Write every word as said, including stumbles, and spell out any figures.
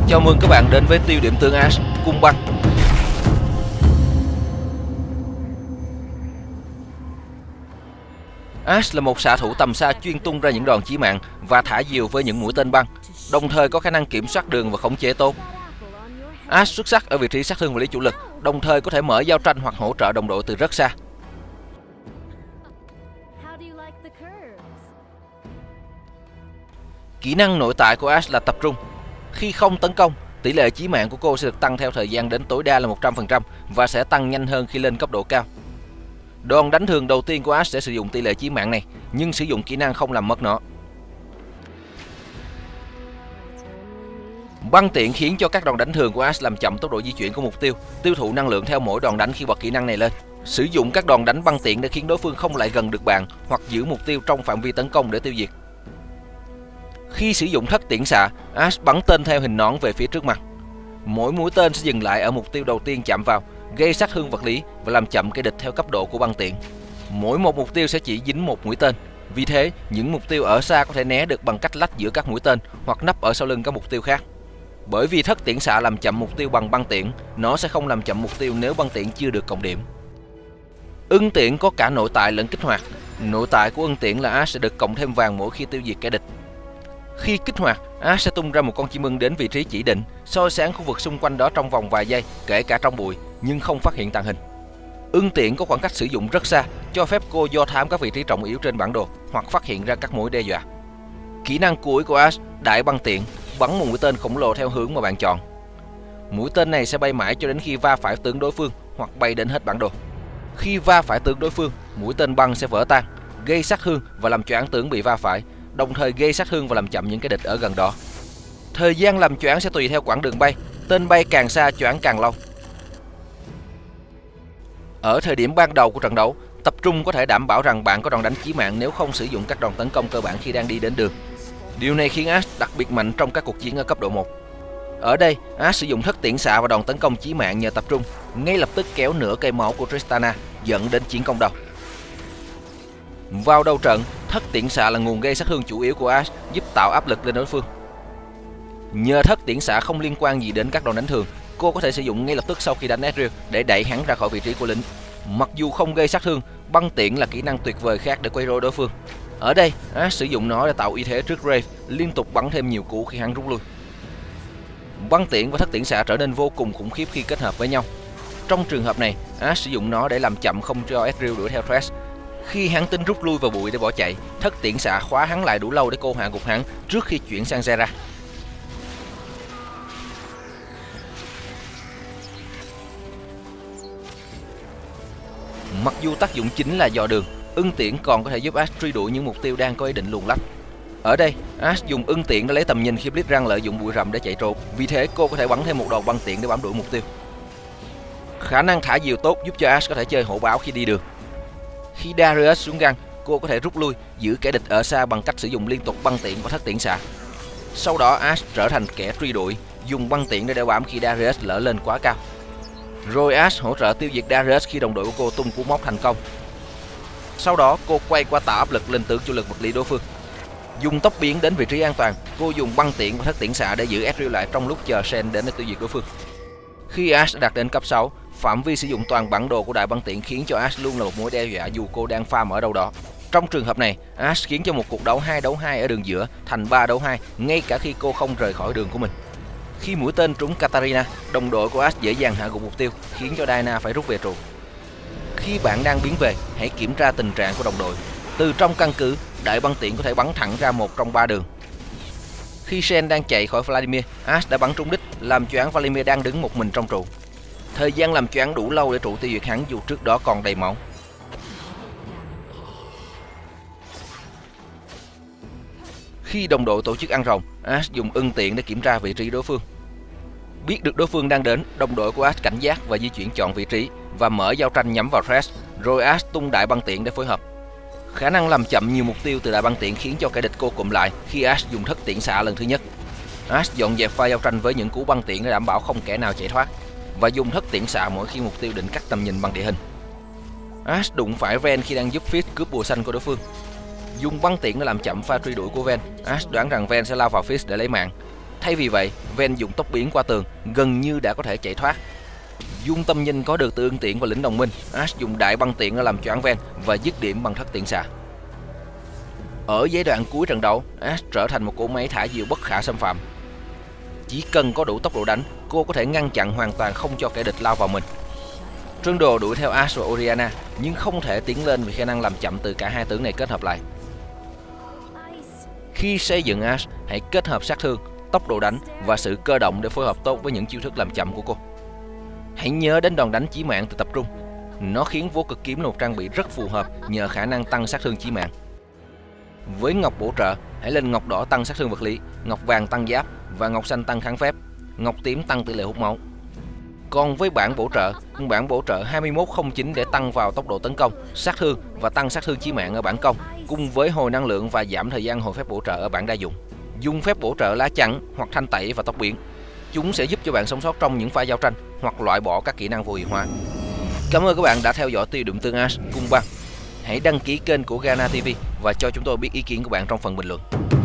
Chào mừng các bạn đến với tiêu điểm tướng Ash, cung băng. Ash là một xạ thủ tầm xa chuyên tung ra những đòn chí mạng và thả diều với những mũi tên băng, đồng thời có khả năng kiểm soát đường và khống chế tốt. Ash xuất sắc ở vị trí sát thương vật lý chủ lực, đồng thời có thể mở giao tranh hoặc hỗ trợ đồng đội từ rất xa. Kỹ năng nội tại của Ash là tập trung. Khi không tấn công, tỷ lệ chí mạng của cô sẽ được tăng theo thời gian đến tối đa là một trăm phần trăm và sẽ tăng nhanh hơn khi lên cấp độ cao. Đòn đánh thường đầu tiên của Ash sẽ sử dụng tỷ lệ chí mạng này, nhưng sử dụng kỹ năng không làm mất nó. Băng tiện khiến cho các đòn đánh thường của Ash làm chậm tốc độ di chuyển của mục tiêu, tiêu thụ năng lượng theo mỗi đòn đánh khi bật kỹ năng này lên. Sử dụng các đòn đánh băng tiện để khiến đối phương không lại gần được bạn hoặc giữ mục tiêu trong phạm vi tấn công để tiêu diệt. Khi sử dụng thất tiễn xạ, Ash bắn tên theo hình nón về phía trước mặt. Mỗi mũi tên sẽ dừng lại ở mục tiêu đầu tiên chạm vào, gây sát thương vật lý và làm chậm kẻ địch theo cấp độ của băng tiện. Mỗi một mục tiêu sẽ chỉ dính một mũi tên. Vì thế, những mục tiêu ở xa có thể né được bằng cách lách giữa các mũi tên hoặc nấp ở sau lưng các mục tiêu khác. Bởi vì thất tiễn xạ làm chậm mục tiêu bằng băng tiễn, nó sẽ không làm chậm mục tiêu nếu băng tiễn chưa được cộng điểm. Ưng tiễn có cả nội tại lẫn kích hoạt. Nội tại của ưng tiễn là Ash sẽ được cộng thêm vàng mỗi khi tiêu diệt kẻ địch. Khi kích hoạt, Ash sẽ tung ra một con chim ưng đến vị trí chỉ định, soi sáng khu vực xung quanh đó trong vòng vài giây, kể cả trong bụi, nhưng không phát hiện tàng hình. Ưng tiễn có khoảng cách sử dụng rất xa, cho phép cô do thám các vị trí trọng yếu trên bản đồ hoặc phát hiện ra các mối đe dọa. Kỹ năng cuối của Ash, đại băng tiện, bắn một mũi tên khổng lồ theo hướng mà bạn chọn. Mũi tên này sẽ bay mãi cho đến khi va phải tướng đối phương hoặc bay đến hết bản đồ. Khi va phải tướng đối phương, mũi tên băng sẽ vỡ tan, gây sát thương và làm choáng tướng bị va phải, đồng thời gây sát thương và làm chậm những kẻ địch ở gần đó. Thời gian làm choáng sẽ tùy theo quãng đường bay, tên bay càng xa choáng càng lâu. Ở thời điểm ban đầu của trận đấu, tập trung có thể đảm bảo rằng bạn có đòn đánh chí mạng nếu không sử dụng các đòn tấn công cơ bản khi đang đi đến đường. Điều này khiến Ash đặc biệt mạnh trong các cuộc chiến ở cấp độ một. Ở đây, Ash sử dụng thất tiễn xạ và đòn tấn công chí mạng nhờ tập trung, ngay lập tức kéo nửa cây máu của Tristana, dẫn đến chiến công đầu. Vào đầu trận, thất tiễn xạ là nguồn gây sát thương chủ yếu của Ash, giúp tạo áp lực lên đối phương. Nhờ thất tiễn xạ không liên quan gì đến các đòn đánh thường, cô có thể sử dụng ngay lập tức sau khi đánh Ezreal để đẩy hắn ra khỏi vị trí của lính. Mặc dù không gây sát thương, băng tiễn là kỹ năng tuyệt vời khác để quấy rối đối phương. Ở đây, Ash sử dụng nó để tạo uy thế trước Grave, liên tục bắn thêm nhiều cú khi hắn rút lui. Băng tiễn và thất tiễn xạ trở nên vô cùng khủng khiếp khi kết hợp với nhau. Trong trường hợp này, Ash sử dụng nó để làm chậm không cho Ezreal đuổi theo Thresh. Khi hắn tính rút lui vào bụi để bỏ chạy, thất tiễn xạ khóa hắn lại đủ lâu để cô hạ gục hắn trước khi chuyển sang Zera. Mặc dù tác dụng chính là dò đường, ưng tiễn còn có thể giúp Ash truy đuổi những mục tiêu đang có ý định luồn lách. Ở đây, Ash dùng ưng tiễn để lấy tầm nhìn khi Blitzcrank lợi dụng bụi rậm để chạy trốn, vì thế cô có thể bắn thêm một đòn băng tiễn để bám đuổi mục tiêu. Khả năng thả diều tốt giúp cho Ash có thể chơi hổ báo khi đi đường. Khi Darius xuống găng, cô có thể rút lui, giữ kẻ địch ở xa bằng cách sử dụng liên tục băng tiễn và thất tiễn xạ. Sau đó Ash trở thành kẻ truy đuổi, dùng băng tiễn để đeo bám khi Darius lỡ lên quá cao. Rồi Ash hỗ trợ tiêu diệt Darius khi đồng đội của cô tung cú móc thành công. Sau đó cô quay qua tạo áp lực lên tướng chủ lực vật lý đối phương. Dùng tốc biến đến vị trí an toàn, cô dùng băng tiễn và thất tiễn xạ để giữ Ezreal lại trong lúc chờ Shen đến để tiêu diệt đối phương. Khi Ash đã đạt đến cấp sáu, phạm vi sử dụng toàn bản đồ của đại băng tiễn khiến cho Ash luôn là một mối đe dọa dù cô đang farm ở đâu đó. Trong trường hợp này, Ash khiến cho một cuộc đấu hai đấu hai ở đường giữa thành ba đấu hai ngay cả khi cô không rời khỏi đường của mình. Khi mũi tên trúng Katarina, đồng đội của Ash dễ dàng hạ gục mục tiêu, khiến cho Diana phải rút về trụ. Khi bạn đang biến về, hãy kiểm tra tình trạng của đồng đội. Từ trong căn cứ, đại băng tiễn có thể bắn thẳng ra một trong ba đường. Khi Shen đang chạy khỏi Vladimir, Ash đã bắn trúng đích, làm choáng Vladimir đang đứng một mình trong trụ. Thời gian làm choáng đủ lâu để trụ tiêu diệt hắn dù trước đó còn đầy máu. Khi đồng đội tổ chức ăn rồng, Ash dùng ưng tiện để kiểm tra vị trí đối phương. Biết được đối phương đang đến, đồng đội của Ash cảnh giác và di chuyển chọn vị trí và mở giao tranh nhắm vào Thresh, rồi Ash tung đại băng tiện để phối hợp. Khả năng làm chậm nhiều mục tiêu từ đại băng tiện khiến cho kẻ địch cô cụm lại khi Ash dùng thất tiễn xạ lần thứ nhất. Ash dọn dẹp pha giao tranh với những cú băng tiện để đảm bảo không kẻ nào chạy thoát, và dùng thất tiễn xạ mỗi khi mục tiêu định cắt tầm nhìn bằng địa hình. Ash đụng phải Ven khi đang giúp Fizz cướp bùa xanh của đối phương. Dùng băng tiện để làm chậm pha truy đuổi của Ven, Ash đoán rằng Ven sẽ lao vào Fizz để lấy mạng. Thay vì vậy, Ven dùng tốc biến qua tường, gần như đã có thể chạy thoát. Dung tâm nhìn có được từ ưng tiễn và lính đồng minh, Ash dùng đại băng tiễn để làm choáng Ven và dứt điểm bằng thất tiễn xạ. Ở giai đoạn cuối trận đấu, Ash trở thành một cỗ máy thả diều bất khả xâm phạm. Chỉ cần có đủ tốc độ đánh, cô có thể ngăn chặn hoàn toàn không cho kẻ địch lao vào mình. Trundle đuổi theo Ash và Orianna, nhưng không thể tiến lên vì khả năng làm chậm từ cả hai tướng này kết hợp lại. Khi xây dựng Ash, hãy kết hợp sát thương, tốc độ đánh và sự cơ động để phối hợp tốt với những chiêu thức làm chậm của cô. Hãy nhớ đến đòn đánh chí mạng từ tập trung. Nó khiến vô cực kiếm là một trang bị rất phù hợp nhờ khả năng tăng sát thương chí mạng. Với ngọc bổ trợ, hãy lên ngọc đỏ tăng sát thương vật lý, ngọc vàng tăng giáp và ngọc xanh tăng kháng phép, ngọc tím tăng tỷ lệ hút máu. Còn với bản bổ trợ, bản bổ trợ hai mốt không chín để tăng vào tốc độ tấn công, sát thương và tăng sát thương chí mạng ở bản công, cùng với hồi năng lượng và giảm thời gian hồi phép bổ trợ ở bản đa dụng. Dùng phép bổ trợ lá chắn hoặc thanh tẩy và tốc biến. Chúng sẽ giúp cho bạn sống sót trong những pha giao tranh hoặc loại bỏ các kỹ năng vô hiệu hóa. Cảm ơn các bạn đã theo dõi tiêu đụng tương Ash cung băng. Hãy đăng ký kênh của Gana ti vi và cho chúng tôi biết ý kiến của bạn trong phần bình luận.